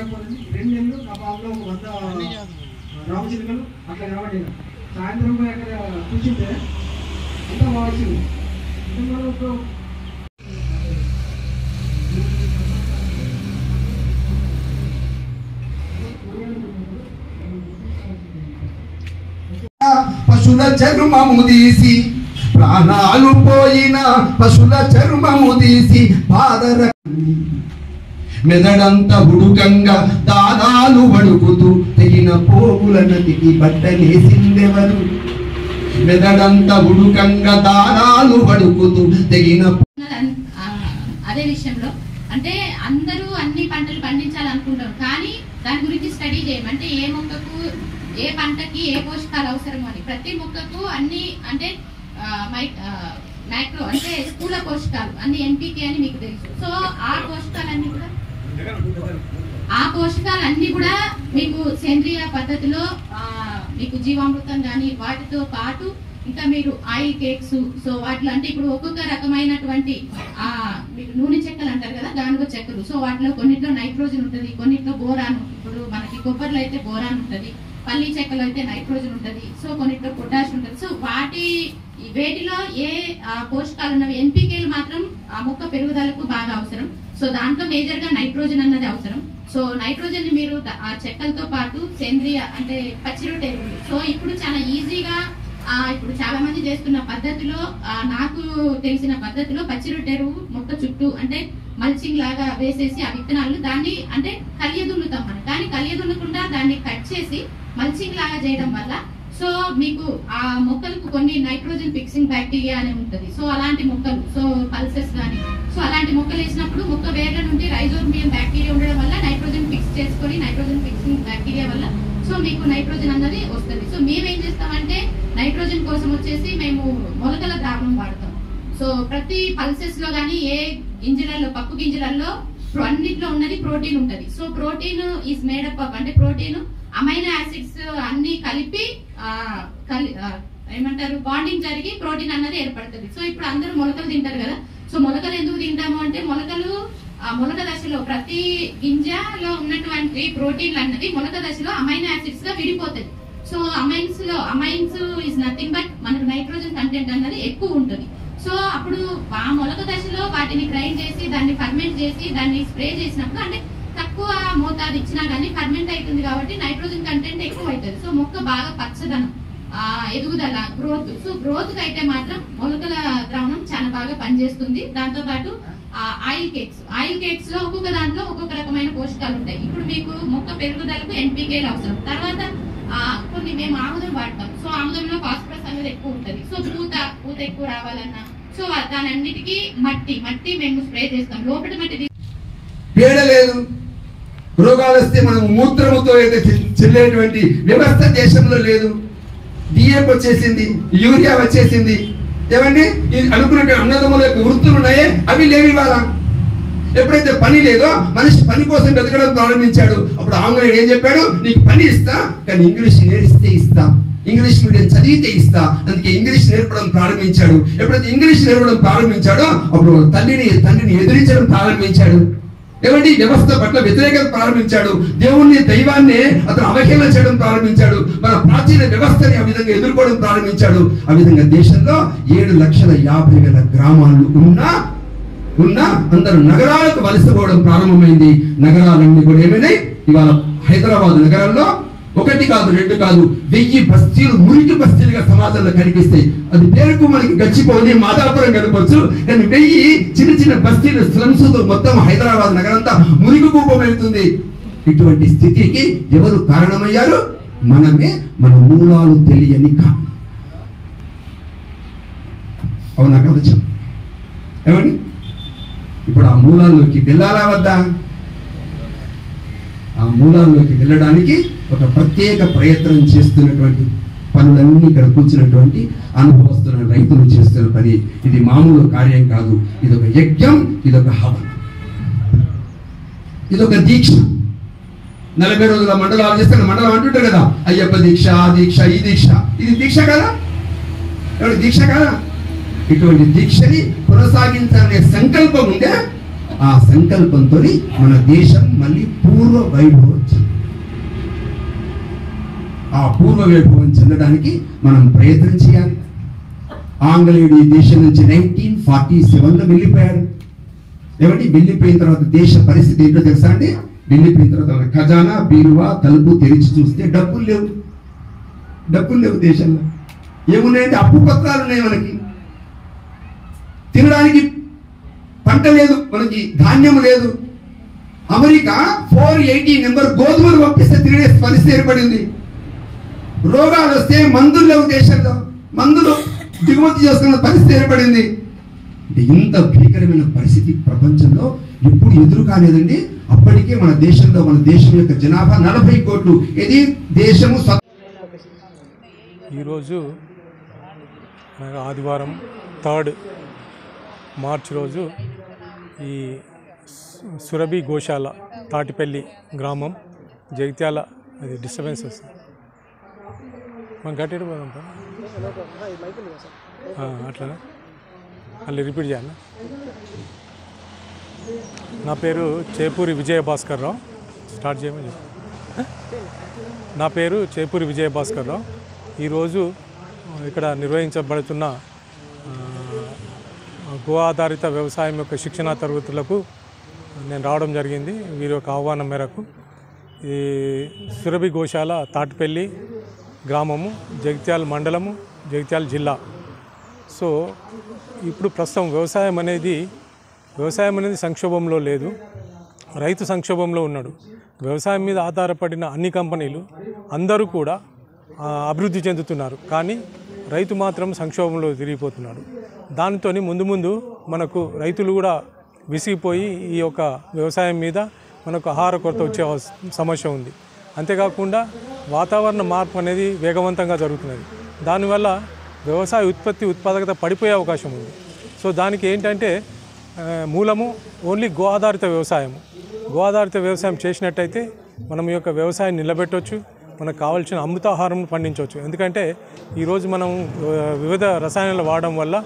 లేకపోతే 2 నెలలు నా బాబులో 100 రామచిలుకలు అట్లా కనబడిన సాయంత్రం పోయి అక్కడ కూర్చుంటే అంతా బాగా వచ్చింది. పశుల చర్మము తీసి ప్రాణాలు పోయిన పశుల చర్మము తీసి పాదర మెదడంత ఉడుకంగా దానాలు వడుకుతూ తెగిన పోగుల నదికి బట్టలేసిందెవరు మెదడంత ఉడుకంగా దానాలు వడుకుతూ తెగిన అదే విషయంలో అంటే అందరూ అన్ని పంటలు పండించాలనుకుంటారు కానీ దాని గురించి స్టడీ చేయమంటే ఏ మొక్కకు ఏ పంటకి ఏ పోషకాలు అవసరం అని ప్రతి మొక్కకు అన్ని అంటే మైక్రో అంటే స్థూల పోషకాలు అన్ని NPK అని మీకు తెలుసు. సో ఆ పోషకాలన్నీ కూడా మీకు సేంద్రియ పద్ధతిలో మీకు జీవామృతం కానీ వాటితో పాటు ఇంకా మీరు ఆయిల్ కేక్స్ సో వాటిలో అంటే ఇప్పుడు ఒక్కొక్క రకమైనటువంటి మీకు నూనె చెక్కలు అంటారు కదా దానిలో చెక్కలు సో వాటిలో కొన్నిట్లో నైట్రోజన్ ఉంటుంది కొన్నిట్లో బోరాన్ ఇప్పుడు మనకి కొబ్బరిలో అయితే బోరాన్ ఉంటుంది పల్లి చెక్కలో అయితే నైట్రోజన్ ఉంటుంది సో కొన్నిట్లో పొటాష్ ఉంటుంది. సో వేటిలో ఏ పోషకాలు ఉన్నవి NPKలు మాత్రం ఆ మొక్క పెరుగుదలకు బాగా అవసరం. సో దాంట్లో మేజర్ గా నైట్రోజన్ అన్నది అవసరం. సో నైట్రోజన్ మీరు ఆ చెక్కలతో పాటు సేంద్రియ అంటే పచ్చిరొట్టె ఎరువులు సో ఇప్పుడు చాలా ఈజీగా ఇప్పుడు చాలా మంది చేస్తున్న పద్ధతిలో నాకు తెలిసిన పద్ధతిలో పచ్చిరొట్టె ఎరువు మొక్క చుట్టూ అంటే మల్చింగ్ లాగా వేసేసి ఆ విత్తనాలు దాన్ని అంటే కలియదున్నుతాం మనం కానీ కలియదున్నకుండా దాన్ని కట్ చేసి మల్చింగ్ లాగా చేయడం వల్ల సో మీకు ఆ మొక్కలకు కొన్ని నైట్రోజన్ ఫిక్సింగ్ బ్యాక్టీరియా అని ఉంటుంది. సో అలాంటి మొక్కలు సో పల్సెస్ కానీ సో అలాంటి మొక్కలు వేసినప్పుడు మొక్క వేర్ల నుండి రైజోబియం బ్యాక్టీరియా ఉండడం వల్ల నైట్రోజన్ ఫిక్స్ చేసుకొని నైట్రోజన్ ఫిక్సింగ్ బ్యాక్టీరియా వల్ల సో మీకు నైట్రోజన్ అన్నది వస్తుంది. సో మేమేం చేస్తామంటే నైట్రోజన్ కోసం వచ్చేసి మేము మొలకల ద్రావణం వాడతాం. సో ప్రతి పల్సెస్ లో కానీ ఏ గింజలలో పప్పు గింజలలో అన్నిట్లో ఉన్నది ప్రోటీన్ ఉంటది. So protein is made up up అంటే ప్రోటీన్ అమైనో యాసిడ్స్ అన్ని కలిపి ఏమంటారు బాండింగ్ జరిగి ప్రోటీన్ అన్నది ఏర్పడుతుంది. సో ఇప్పుడు అందరూ మొలకలు తింటారు కదా సో మొలకలు ఎందుకు తింటాము అంటే మొలక దశలో ప్రతి గింజలో ఉన్నటువంటి ప్రోటీన్లు అన్నది మొలక దశలో అమైనో యాసిడ్స్ గా విడిపోతుంది. So amines is nothing but మనకు నైట్రోజన్ కంటెంట్ అన్నది ఎక్కువ ఉంటుంది. సో అప్పుడు ఆ మొలక దశలో వాటిని గ్రైండ్ చేసి దాన్ని ఫర్మెంట్ చేసి దాన్ని స్ప్రే చేసినప్పుడు అంటే తక్కువ మోతాదు ఇచ్చినా గానీ ఫర్మెంట్ అవుతుంది కాబట్టి నైట్రోజన్ కంటెంట్ ఎక్కువ అవుతుంది. సో మొక్క బాగా పచ్చదనం ఎదుగుదల గ్రోత్ సో గ్రోత్ కి అయితే మాత్రం మొలకల ద్రావణం చాలా బాగా పనిచేస్తుంది. దాంతో పాటు ఆయిల్ కేక్స్ లో ఒక్కొక్క దాంట్లో ఒక్కొక్క రకమైన పోషకాలు ఉంటాయి. ఇప్పుడు మీకు మొక్క పెరుగుదలకు NPKలు అవసరం. తర్వాత కొన్ని మేము ఆముదం వాడతాం. సో ఆముదంలో ఫాస్ఫరస్ అనేది ఎక్కువ ఉంటుంది. సో పూత ఎక్కువ రావాలన్నా సో దాని అన్నిటికీ మట్టి మేము స్ప్రే చేస్తాం. లోపల మట్టి పేడ లేదు రోగాలు వస్తే మనం మూత్రముతో అయితే చెల్లేటువంటి వ్యవస్థ దేశంలో లేదు. DAP వచ్చేసింది యూరియా వచ్చేసింది ఏమండి అనుకున్నట్టు అన్నదమ్ముల యొక్క వృత్తులు ఉన్నాయే అవి లేవి ఇవాళ. ఎప్పుడైతే పని లేదో మనిషి పని కోసం బతకడం ప్రారంభించాడు అప్పుడు ఆంగ్లేయుడు ఏం చెప్పాడు నీకు పని ఇస్తా కానీ ఇంగ్లీష్ నేర్పిస్తే ఇస్తా ఇంగ్లీష్ మీడియం చదివితే ఇస్తా అందుకే ఇంగ్లీష్ నేర్పడం ప్రారంభించాడు. ఎప్పుడైతే ఇంగ్లీష్ నేర్పడం ప్రారంభించాడో అప్పుడు తండ్రిని ఎదిరించడం ప్రారంభించాడు. ఏమండి వ్యవస్థ పట్ల వ్యతిరేకత ప్రారంభించాడు. దేవుణ్ణి దైవాన్ని అతను అవహేళన చేయడం ప్రారంభించాడు. మన ప్రాచీన వ్యవస్థని ఆ విధంగా ఎదుర్కోవడం ప్రారంభించాడు. ఆ విధంగా దేశంలో 7,50,000 గ్రామాలు ఉన్నా అందరూ నగరాలకు వలసపోవడం ప్రారంభమైంది. నగరాలన్నీ కూడా ఏమైనాయి ఇవాళ హైదరాబాద్ నగరంలో 1 కాదు 2 కాదు 1000 బస్తీలు మురికి బస్తీలుగా సమాజంలో కనిపిస్తాయి. అది పేరుకు మనకి గచ్చిపోయి మాదాపురం కనపచ్చు కానీ 1000 చిన్న బస్తీలు స్లమ్స్ తో మొత్తం హైదరాబాద్ నగరంతా మురికి కూపం వెళ్తుంది. ఇటువంటి స్థితికి ఎవరు కారణమయ్యారు? మనమే. మన మూలాలు తెలియని అవునా కదా ఏమండి ఇప్పుడు ఆ మూలాల్లోకి వెళ్ళాలా వద్దా? ఆ మూలాల్లోకి వెళ్ళడానికి ఒక ప్రత్యేక ప్రయత్నం చేస్తున్నటువంటి పనులన్నీ ఇక్కడ కూర్చున్నటువంటి అనుభవస్తున్న రైతులు చేస్తున్న పని. ఇది మామూలు కార్యం కాదు. ఇదొక యజ్ఞం, ఇదొక హవనం, ఇదొక దీక్ష. 40 రోజుల మండలాలు చేస్తే మండలం అంటుంటారు కదా అయ్యప్ప దీక్ష ఆ దీక్ష ఈ దీక్ష. ఇది దీక్ష కదా? ఎవరి దీక్ష కదా? ఇటువంటి దీక్షని కొనసాగించాలనే సంకల్పం ఉంటే ఆ సంకల్పంతో మన దేశం మళ్ళీ పూర్వ వైభవం వచ్చింది. ఆ పూర్వ వైభవం చెందడానికి మనం ప్రయత్నం చేయాలి. ఆంగ్లేయుడు ఈ దేశం నుంచి 1947లో వెళ్ళిపోయాడు. ఏమండి, వెళ్ళిపోయిన తర్వాత దేశ పరిస్థితి ఏంటో తెలుసా అండి? వెళ్ళిపోయిన తర్వాత ఖజానా బీరువా తలుపు తెరిచి చూస్తే డబ్బులు లేవు దేశంలో. ఏమున్నాయంటే అప్పు పత్రాలు ఉన్నాయి, మనకి తినడానికి పంట లేదు, మనకి ధాన్యం లేదు. అమెరికా 480 నెంబర్ గోధుమలు పంపిస్తే తినే పరిస్థితి ఏర్పడింది. రోగాలు వస్తే మందులు లేవు దేశంలో, మందులు దిగుమతి చేసుకున్న పరిస్థితి ఏర్పడింది. ఇంత భీకరమైన పరిస్థితి ప్రపంచంలో ఎప్పుడు ఎదురు కాలేదండి. అప్పటికే మన దేశంలో, మన దేశం యొక్క జనాభా 40 కోట్లు. ఇది దేశము. ఈరోజు ఆదివారం 3 మార్చి రోజు ఈ సురభి గోశాల తాటిపల్లి గ్రామం జగిత్యాల, అది డిస్టర్బెన్స్ వస్తుంది, మనం గట్టిగా పోదాం అట్లనే మళ్ళీ రిపీట్ చేయాలి. నా పేరు చేపూరి విజయభాస్కర్రావు. స్టార్ట్ చేయమని నా పేరు చేపూరి విజయభాస్కర్రావు. ఈరోజు ఇక్కడ నిర్వహించబడుతున్న గో ఆధారిత వ్యవసాయం యొక్క శిక్షణా తరగతులకు నేను రావడం జరిగింది. వీరి యొక్క ఆహ్వానం మేరకు ఈ సురభి గోశాల తాటిపల్లి గ్రామము, జగిత్యాల మండలము, జగిత్యాల జిల్లా. సో ఇప్పుడు ప్రస్తుతం వ్యవసాయం అనేది సంక్షోభంలో లేదు, రైతు సంక్షోభంలో ఉన్నాడు. వ్యవసాయం మీద ఆధారపడిన అన్ని కంపెనీలు అందరూ కూడా అభివృద్ధి చెందుతున్నారు, కానీ రైతు మాత్రం సంక్షోభంలో తిరిగిపోతున్నాడు. దానితో ముందు మనకు రైతులు కూడా విసిగిపోయి ఈ యొక్క వ్యవసాయం మీద మనకు ఆహార కొరత వచ్చే సమస్య ఉంది. అంతేకాకుండా వాతావరణ మార్పు అనేది వేగవంతంగా జరుగుతున్నది. దానివల్ల వ్యవసాయ ఉత్పాదకత పడిపోయే అవకాశం ఉంది. సో దానికి ఏంటంటే మూలము ఓన్లీ గో ఆధారిత వ్యవసాయం. గో ఆధారిత వ్యవసాయం చేసినట్టయితే మనం ఈ యొక్క వ్యవసాయం నిలబెట్టవచ్చు, మనకు కావాల్సిన అమృతాహారం పండించవచ్చు. ఎందుకంటే ఈరోజు మనం వివిధ రసాయనాలు వాడడం వల్ల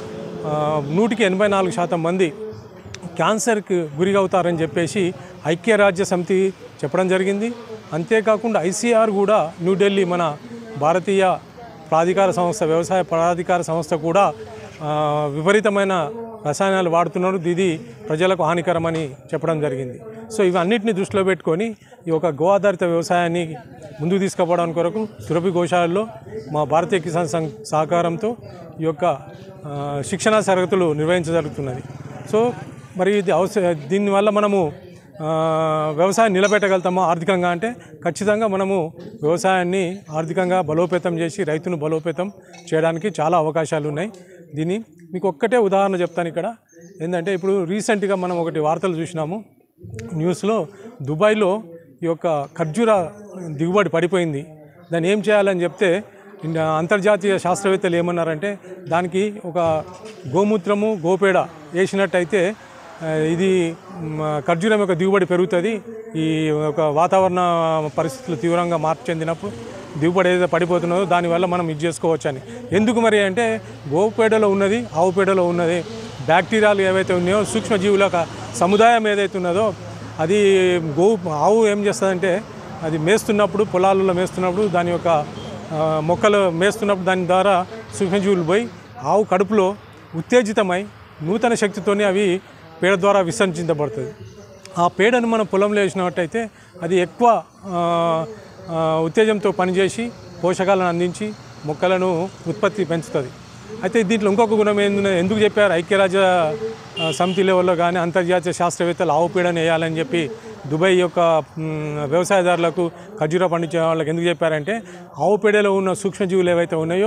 184% మంది క్యాన్సర్కి గురవుతారని చెప్పేసి ఐక్యరాజ్య సమితి చెప్పడం జరిగింది. అంతేకాకుండా ICAR కూడా న్యూఢిల్లీ, మన భారతీయ ప్రాధికార సంస్థ, వ్యవసాయ ప్రాధికార సంస్థ కూడా విపరీతమైన రసాయనాలు వాడుతున్నారు, ఇది ప్రజలకు హానికరమని చెప్పడం జరిగింది. సో ఇవన్నిటిని దృష్టిలో పెట్టుకొని ఈ యొక్క గో ఆధారిత వ్యవసాయాన్ని ముందుకు తీసుకుపోవడానికి కొరకు సురభి గోశాలలో మా భారతీయ కిసాన్ సంఘ్ సహకారంతో ఈ యొక్క శిక్షణా తరగతులు నిర్వహించజరుగుతున్నది. సో మరి ఇది దీనివల్ల మనము వ్యవసాయం నిలబెట్టగలుగుతామా ఆర్థికంగా అంటే ఖచ్చితంగా మనము వ్యవసాయాన్ని ఆర్థికంగా బలోపేతం చేసి రైతును బలోపేతం చేయడానికి చాలా అవకాశాలు ఉన్నాయి. దీన్ని మీకు ఒక్కటే ఉదాహరణ చెప్తాను. ఇక్కడ ఏంటంటే ఇప్పుడు రీసెంట్గా మనం ఒకటి వార్తలు చూసినాము న్యూస్లో, దుబాయ్లో ఈ యొక్క ఖర్జూర దిగుబడి పడిపోయింది. దాన్ని ఏం చేయాలని చెప్తే అంతర్జాతీయ శాస్త్రవేత్తలు ఏమన్నారంటే దానికి ఒక గోమూత్రము గోపేడ వేసినట్టయితే ఇది ఖర్జూరం యొక్క దిగుబడి పెరుగుతుంది. ఈ ఒక వాతావరణ పరిస్థితులు తీవ్రంగా మార్పు చెందినప్పుడు దిగుబడి ఏదైతే పడిపోతున్నదో దానివల్ల మనం ఇది చేసుకోవచ్చు అని. ఎందుకు మరి అంటే గోపేడలో ఉన్నది, ఆవు పేడలో ఉన్నది బ్యాక్టీరియాలు ఏవైతే ఉన్నాయో, సూక్ష్మజీవుల సముదాయం ఏదైతే ఉన్నదో అది ఆవు ఏం చేస్తుందంటే అది మేస్తున్నప్పుడు, పొలాలలో మేస్తున్నప్పుడు, దాని యొక్క మొక్కలు మేస్తున్నప్పుడు దాని ద్వారా సూక్ష్మజీవులు పోయి ఆవు కడుపులో ఉత్తేజితమై నూతన శక్తితోనే అవి పేడ ద్వారా విసర్జించబడుతుంది. ఆ పేడను మనం పొలంలో వేసినట్టయితే అది ఎక్కువ ఉత్తేజంతో పనిచేసి పోషకాలను అందించి మొక్కలను ఉత్పత్తి పెంచుతుంది. అయితే దీంట్లో ఇంకొక గుణం ఏంటంటే ఎందుకు చెప్పారు ఐక్యరాజ్య సమితి లెవెల్లో కానీ అంతర్జాతీయ శాస్త్రవేత్తలు ఆవు పేడను వేయాలని చెప్పి దుబాయ్ యొక్క వ్యవసాయదారులకు ఖర్జూర పండించే వాళ్ళకి ఎందుకు చెప్పారంటే ఆవు పేడలో ఉన్న సూక్ష్మజీవులు ఏవైతే ఉన్నాయో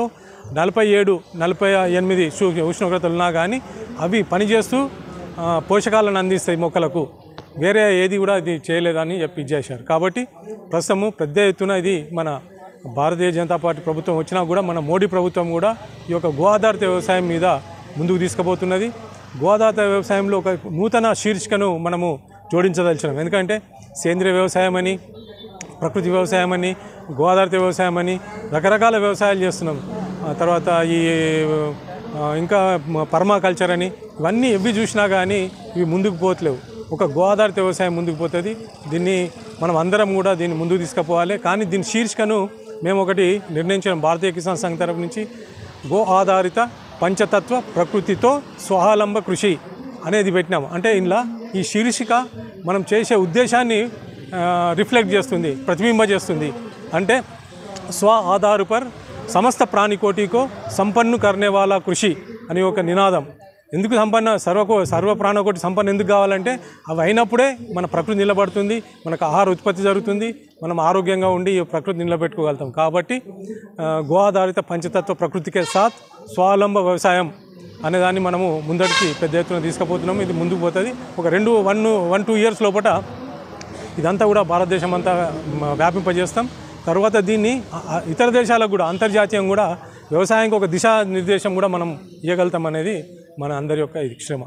47-48 ఉష్ణోగ్రతలు ఉన్నా కానీ అవి పనిచేస్తూ పోషకాలను అందిస్తాయి మొక్కలకు. వేరే ఏది కూడా ఇది చేయలేదని చెప్పి ఇచ్చేశారు. కాబట్టి ప్రస్తుతము పెద్ద ఎత్తున ఇది మన భారతీయ జనతా పార్టీ ప్రభుత్వం వచ్చినా కూడా మన మోడీ ప్రభుత్వం కూడా ఈ యొక్క గో ఆధారిత వ్యవసాయం మీద ముందుకు తీసుకుపోతున్నది. గో ఆధారిత వ్యవసాయంలో ఒక నూతన శీర్షికను మనము జోడించదలిచినాం. ఎందుకంటే సేంద్రియ వ్యవసాయం అని, ప్రకృతి వ్యవసాయం అని, గో ఆధారిత వ్యవసాయం అని రకరకాల వ్యవసాయాలు చేస్తున్నాం. తర్వాత ఈ ఇంకా పర్మాకల్చర్ అని ఇవన్నీ ఎవి చూసినా కానీ ఇవి ముందుకు పోతలేవు. ఒక గో ఆధారిత వ్యవసాయం ముందుకు పోతుంది. దీన్ని మనం అందరం కూడా దీన్ని ముందుకు తీసుకుపోవాలి. కానీ దీని శీర్షికను మేము ఒకటి నిర్ణయించిన భారతీయ కిసాన్ సంఘ్ తరఫు నుంచి గో ఆధారిత పంచతత్వ ప్రకృతితో స్వావలంబ కృషి అనేది పెట్టినాము. అంటే ఇందులో ఈ శీర్షిక మనం చేసే ఉద్దేశాన్ని రిఫ్లెక్ట్ చేస్తుంది, ప్రతిబింబ చేస్తుంది. అంటే స్వ ఆధార్ పర్ సమస్త ప్రాణికోటికో సంపన్ను కర్నే వాళ్ళ కృషి అని ఒక నినాదం. ఎందుకు సర్వ ప్రాణకోటి సంపన్న ఎందుకు కావాలంటే అవి అయినప్పుడే మన ప్రకృతి నిలబడుతుంది, మనకు ఆహార ఉత్పత్తి జరుగుతుంది, మనం ఆరోగ్యంగా ఉండి ఈ ప్రకృతి నిలబెట్టుకోగలుగుతాం. కాబట్టి గో ఆధారిత పంచతత్వ ప్రకృతికే సాత్ స్వావలంబ వ్యవసాయం అనేదాన్ని మనము ముందటికి పెద్ద ఎత్తున తీసుకుపోతున్నాము. ఇది ముందుకు పోతుంది. ఒక 1-2 ఇయర్స్ లోపల ఇదంతా కూడా భారతదేశం అంతా వ్యాపింపజేస్తాం. తర్వాత దీన్ని ఇతర దేశాలకు కూడా అంతర్జాతీయంగా కూడా వ్యవసాయానికి ఒక దిశా నిర్దేశం కూడా మనం ఇవ్వగలుగుతాం అనేది మన అందరి యొక్క ఇది శ్రమ.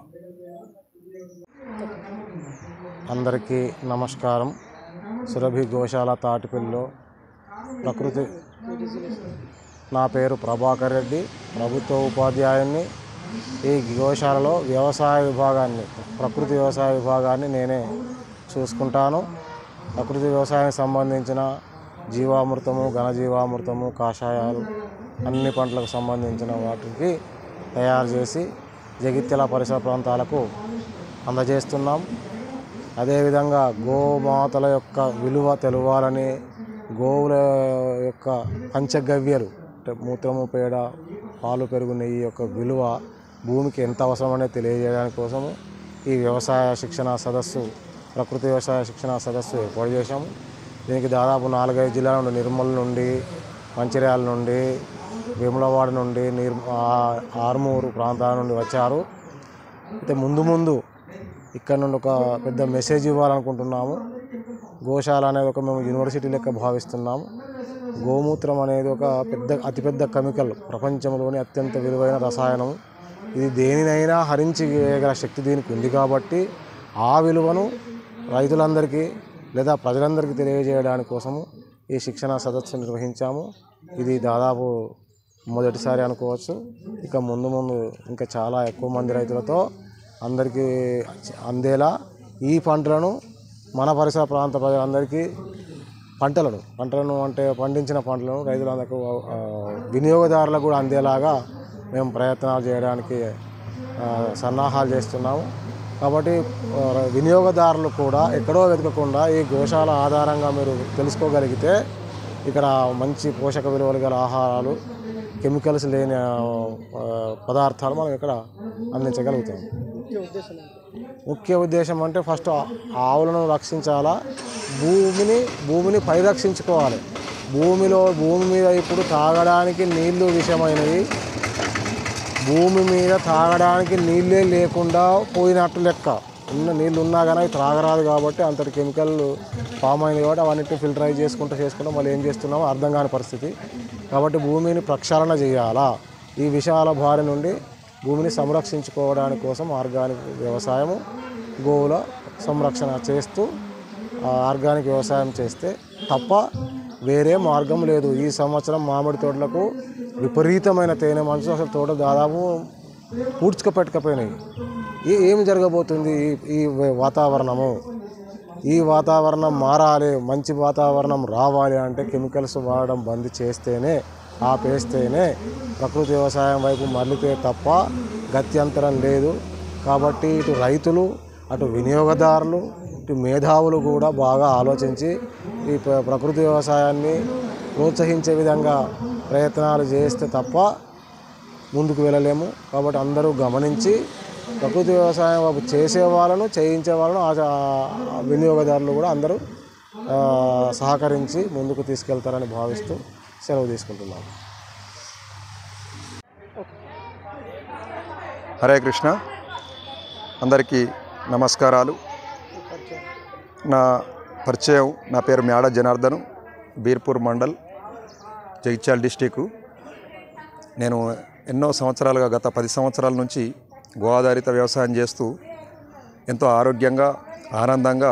అందరికీ నమస్కారం. సురభి గోశాల తాటిపల్లిలో ప్రకృతి నా పేరు ప్రభాకర్ రెడ్డి, ప్రభుత్వ ఉపాధ్యాయుని. ఈ గోశాలలో వ్యవసాయ విభాగాన్ని, ప్రకృతి వ్యవసాయ విభాగాన్ని నేనే చూసుకుంటాను. ప్రకృతి వ్యవసాయానికి సంబంధించిన జీవామృతము, ఘనజీవామృతము, కాషాయాలు అన్ని పంటలకు సంబంధించిన వాటికి తయారు చేసి జగిత్యాల పరిసర ప్రాంతాలకు అందజేస్తున్నాం. అదేవిధంగా గోమాతల యొక్క విలువ తెలవాలని, గోవుల యొక్క పంచగవ్యలు అంటే మూత్రము, పేడ, పాలు, పెరుగు, నెయ్యి యొక్క విలువ భూమికి ఎంత అవసరమనే తెలియజేయడానికి కోసము ఈ వ్యవసాయ శిక్షణ సదస్సు, ప్రకృతి వ్యవసాయ శిక్షణ సదస్సు ఏర్పాటు చేశాము. దీనికి దాదాపు 4-5 జిల్లాల నుండి, నిర్మల్ నుండి, మంచిర్యాల నుండి, వేములవాడ నుండి, ఆర్మూరు ప్రాంతాల నుండి వచ్చారు. అయితే ముందు ఇక్కడ నుండి ఒక పెద్ద మెసేజ్ ఇవ్వాలనుకుంటున్నాము. గోశాల అనేది ఒక మేము యూనివర్సిటీ లెక్క భావిస్తున్నాము. గోమూత్రం అనేది ఒక అతిపెద్ద కెమికల్, ప్రపంచంలోని అత్యంత విలువైన రసాయనం. ఇది దేనినైనా హరించి వేయగల శక్తి దీనికి ఉంది. కాబట్టి ఆ విలువను రైతులందరికీ లేదా ప్రజలందరికీ తెలియజేయడానికి కోసము ఈ శిక్షణ సదస్సు నిర్వహించాము. ఇది దాదాపు మొదటిసారి అనుకోవచ్చు. ఇక ముందు ఇంకా చాలా ఎక్కువ మంది రైతులతో అందరికీ అందేలా ఈ పంటలను మన పరిసర ప్రాంత ప్రజలందరికీ పంటలను అంటే పండించిన పంటలను రైతులందరికీ వినియోగదారులకు కూడా అందేలాగా మేము ప్రయత్నాలు చేయడానికి సన్నాహాలు చేస్తున్నాము. కాబట్టి వినియోగదారులు కూడా ఎక్కడో వెతకకుండా ఈ గోశాల ఆధారంగా మీరు తెలుసుకోగలిగితే ఇక్కడ మంచి పోషక విలువలు గల ఆహారాలు, కెమికల్స్ లేని పదార్థాలు మనం ఇక్కడ అందించగలుగుతాం. ముఖ్య ఉద్దేశం అంటే ఫస్ట్ ఆవులను రక్షించాలా, భూమిని పరిరక్షించుకోవాలి. భూమి మీద ఇప్పుడు తాగడానికి నీళ్లు విషమైనవి. భూమి మీద తాగడానికి నీళ్ళే లేకుండా పోయినట్టు లెక్క. నీళ్ళు ఉన్నా కానీ అవి త్రాగరాదు. కాబట్టి అంతటి కెమికల్ ఫామ్ అయింది. కాబట్టి అవన్నిటిని ఫిల్టరైజ్ చేసుకుంటూ మళ్ళీ ఏం చేస్తున్నామో అర్థం కాని పరిస్థితి. కాబట్టి భూమిని ప్రక్షాళన చేయాలా. ఈ విషయాల బారి నుండి భూమిని సంరక్షించుకోవడానికి కోసం ఆర్గానిక్ వ్యవసాయము, గోవుల సంరక్షణ చేస్తూ ఆర్గానిక్ వ్యవసాయం చేస్తే తప్ప వేరే మార్గం లేదు. ఈ సంవత్సరం మామిడి తోటలకు విపరీతమైన తేనె మంచు, అసలు తోట దాదాపు పూడ్చుకుపెట్టకపోయినాయి. ఏమి జరగబోతుంది? ఈ వాతావరణము, ఈ వాతావరణం మారాలి, మంచి వాతావరణం రావాలి అంటే కెమికల్స్ వాడడం బంద్ చేస్తేనే, ఆపేస్తేనే ప్రకృతి వ్యవసాయం వైపు మరలితే తప్ప గత్యంతరం లేదు. కాబట్టి ఇటు రైతులు, అటు వినియోగదారులు, ఇటు మేధావులు కూడా బాగా ఆలోచించి ఈ ప్రకృతి వ్యవసాయాన్ని ప్రోత్సహించే విధంగా ప్రయత్నాలు చేస్తే తప్ప ముందుకు వెళ్ళలేము. కాబట్టి అందరూ గమనించి ప్రకృతి వ్యవసాయం చేసే వాళ్ళను, చేయించే వాళ్ళను, వినియోగదారులు కూడా అందరూ సహకరించి ముందుకు తీసుకెళ్తారని భావిస్తూ సెలవు తీసుకుంటున్నాను. హరే కృష్ణ. అందరికీ నమస్కారాలు. నా పరిచయం, నా పేరు మ్యాడ జనార్దను, బీర్పూర్ మండల్, జగిత్యాల డిస్టిక్. నేను ఎన్నో సంవత్సరాలుగా, గత 10 సంవత్సరాల నుంచి గో ఆధారిత వ్యవసాయం చేస్తూ ఎంతో ఆరోగ్యంగా, ఆనందంగా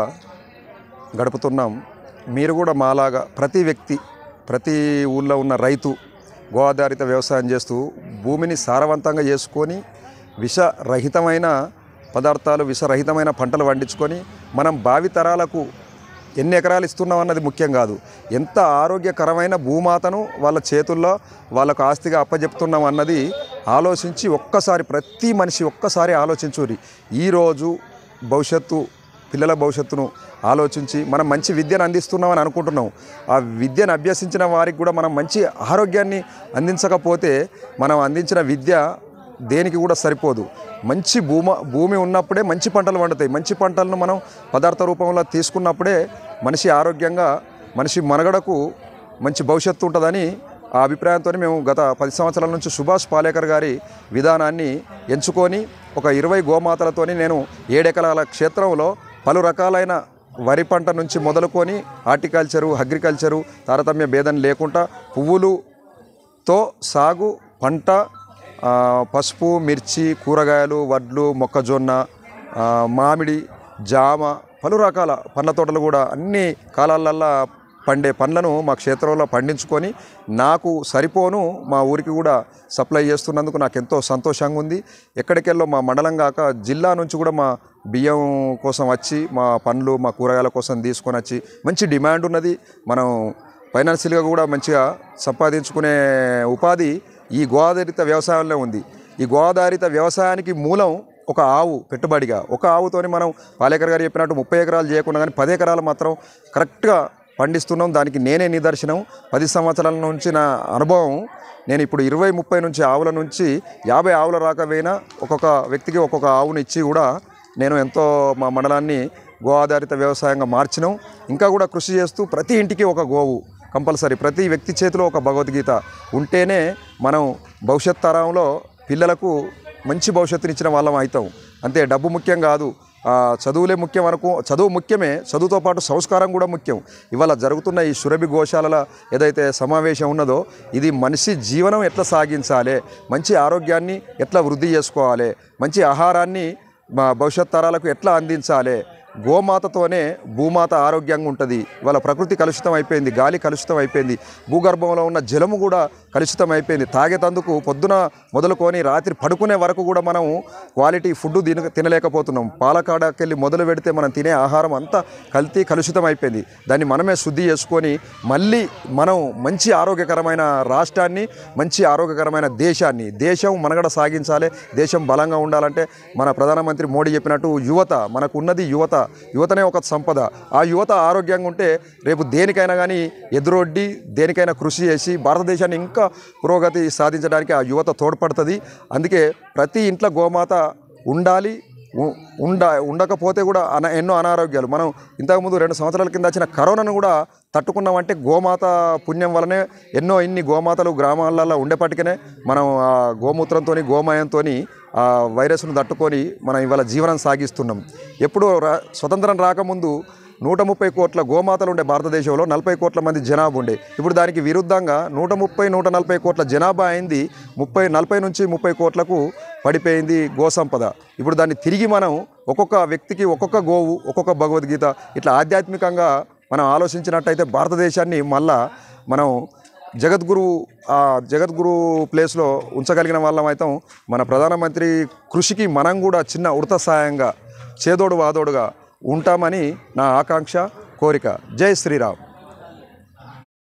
గడుపుతున్నాం. మీరు కూడా మాలాగా ప్రతి వ్యక్తి, ప్రతి ఊళ్ళో ఉన్న రైతు గో ఆధారిత వ్యవసాయం చేస్తూ భూమిని సారవంతంగా చేసుకొని విషరహితమైన పదార్థాలు విషరహితమైన పంటలు పండించుకొని మనం భావితరాలకు ఎన్ని ఎకరాలు ఇస్తున్నాం అన్నది ముఖ్యం కాదు, ఎంత ఆరోగ్యకరమైన భూమాతను వాళ్ళ చేతుల్లో వాళ్ళకు ఆస్తిగా అప్పజెప్తున్నాం అన్నది ఆలోచించి ఒక్కసారి ప్రతి మనిషి ఒక్కసారి ఆలోచించురి. ఈరోజు భవిష్యత్తు పిల్లల భవిష్యత్తును ఆలోచించి మనం మంచి విద్యను అందిస్తున్నామని అనుకుంటున్నాం. ఆ విద్యను అభ్యసించిన వారికి కూడా మనం మంచి ఆరోగ్యాన్ని అందించకపోతే మనం అందించిన విద్య దేనికి కూడా సరిపోదు. మంచి భూమి ఉన్నప్పుడే మంచి పంటలు పండుతాయి. మంచి పంటలను మనం పదార్థ రూపంలో తీసుకున్నప్పుడే మనిషి ఆరోగ్యంగా మనిషి మనుగడకు మంచి భవిష్యత్తు ఉంటుందని ఆ అభిప్రాయంతో మేము గత 10 సంవత్సరాల నుంచి సుభాష్ పాలేకర్ గారి విధానాన్ని ఎంచుకొని ఒక 20 గోమాతలతో నేను 7 ఎకరాల క్షేత్రంలో పలు రకాలైన వరి పంట నుంచి మొదలుకొని హార్టికల్చరు అగ్రికల్చరు తారతమ్య భేదం లేకుండా పువ్వులుతో సాగు పంట పసుపు మిర్చి కూరగాయలు వడ్లు మొక్కజొన్న మామిడి జామ పలు రకాల పండ్ల తోటలు కూడా అన్ని కాలాలల్లో పండే పండ్లను మా క్షేత్రంలో పండించుకొని నాకు సరిపోను మా ఊరికి కూడా సప్లై చేస్తున్నందుకు నాకు ఎంతో సంతోషంగా ఉంది. ఎక్కడికెళ్ళో మా మండలం కాక జిల్లా నుంచి కూడా మా బియ్యం కోసం వచ్చి మా పండ్లు మా కూరగాయల కోసం తీసుకొని వచ్చి మంచి డిమాండ్ ఉన్నది. మనం ఫైనాన్షియల్గా కూడా మంచిగా సంపాదించుకునే ఉపాధి ఈ గో ఆధారిత వ్యవసాయంలో ఉంది. ఈ గో ఆధారిత వ్యవసాయానికి మూలం ఒక ఆవు పెట్టుబడిగా. ఒక ఆవుతోని మనం పాలేకర్ గారు చెప్పినట్టు 30 ఎకరాలు చేయకుండా కానీ 10 ఎకరాలు మాత్రం కరెక్ట్గా పండిస్తున్నాం. దానికి నేనే నిదర్శనం. 10 సంవత్సరాల నుంచి నా అనుభవం. నేను ఇప్పుడు 20-30 నుంచి ఆవుల నుంచి 50 ఆవుల రాకపోయినా ఒక్కొక్క వ్యక్తికి ఒక్కొక్క ఆవుని ఇచ్చి కూడా నేను ఎంతో మా మండలాన్ని గో ఆధారిత వ్యవసాయంగా మార్చినాం. ఇంకా కూడా కృషి చేస్తూ ప్రతి ఇంటికి ఒక గోవు కంపల్సరీ, ప్రతి వ్యక్తి చేతిలో ఒక భగవద్గీత ఉంటేనే మనం భవిష్యత్ తరంలో పిల్లలకు మంచి భవిష్యత్తునిచ్చిన వాళ్ళం అవుతాం. అంతే, డబ్బు ముఖ్యం కాదు, చదువులే ముఖ్యం అనుకో. చదువు ముఖ్యమే, చదువుతో పాటు సంస్కారం కూడా ముఖ్యం. ఇవాళ జరుగుతున్న ఈ సురభి గోశాలల ఏదైతే సమావేశం ఉన్నదో ఇది మనిషి జీవనం ఎట్లా సాగించాలి, మంచి ఆరోగ్యాన్ని ఎట్లా వృద్ధి చేసుకోవాలి, మంచి ఆహారాన్ని మా భవిష్యత్ తరాలకు ఎట్లా అందించాలి, గోమాతతోనే భూమాత ఆరోగ్యంగా ఉంటుంది. ఇవాళ ప్రకృతి కలుషితం అయిపోయింది, గాలి కలుషితం అయిపోయింది, భూగర్భంలో ఉన్న జలము కూడా కలుషితం అయిపోయింది. తాగేతందుకు పొద్దున మొదలుకొని రాత్రి పడుకునే వరకు కూడా మనం క్వాలిటీ ఫుడ్ తినలేకపోతున్నాం. పాలకాడకెళ్ళి మొదలు పెడితే మనం తినే ఆహారం అంతా కలుషితం అయిపోయింది. దాన్ని మనమే శుద్ధి చేసుకొని మళ్ళీ మనం మంచి ఆరోగ్యకరమైన రాష్ట్రాన్ని, మంచి ఆరోగ్యకరమైన దేశం మనగడ సాగించాలి. దేశం బలంగా ఉండాలంటే మన ప్రధానమంత్రి మోడీ చెప్పినట్టు యువత, మనకు ఉన్నది యువతనే ఒక సంపద. ఆ యువత ఆరోగ్యంగా ఉంటే రేపు దేనికైనా కానీ ఎదురొడ్డి దేనికైనా కృషి చేసి భారతదేశాన్ని ఇంకా పురోగతి సాధించడానికి ఆ యువత తోడ్పడుతుంది. అందుకే ప్రతి ఇంట్లో గోమాత ఉండాలి. ఉండకపోతే కూడా ఎన్నో అనారోగ్యాలు. మనం ఇంతకుముందు 2 సంవత్సరాల కింద వచ్చిన కరోనాను కూడా తట్టుకున్నామంటే గోమాత పుణ్యం వలనే. ఇన్ని గోమాతలు గ్రామాలలో ఉండేపటికనే మనం ఆ గోమూత్రంతో గోమయంతో ఆ వైరస్ను తట్టుకొని మనం ఇవాళ జీవనం సాగిస్తున్నాం. ఎప్పుడు స్వతంత్రం రాకముందు 130 కోట్ల గోమాతలు ఉండే భారతదేశంలో 40 కోట్ల మంది జనాభా ఉండే. ఇప్పుడు దానికి విరుద్ధంగా 130-140 కోట్ల జనాభా అయింది. 40 నుంచి 30 కోట్లకు పడిపోయింది గోసంపద. ఇప్పుడు దాన్ని తిరిగి మనం ఒక్కొక్క వ్యక్తికి ఒక్కొక్క గోవు, ఒక్కొక్క భగవద్గీత ఇట్లా ఆధ్యాత్మికంగా మనం ఆలోచించినట్టయితే భారతదేశాన్ని మళ్ళా మనం జగద్గురు ప్లేస్లో ఉంచగలిగిన వాళ్ళం అవుతాం. మన ప్రధానమంత్రి కృషికి మనం కూడా చిన్న ఉడత సాయంగా చేదోడు వాదోడుగా ఉంటామని నా ఆకాంక్ష, కోరిక. జై శ్రీరామ్.